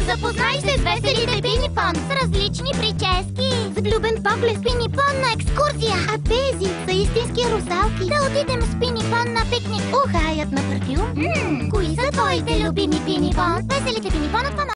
Запознай се с веселите пинипон с различни прически. С влюбен поглед в пинипон на екскурзия. А тези са истински русалки. Да отидем с пинипон на пикник. Ухаят на парфюм. Кои са твоите любими пинипон? Веселите пинипон от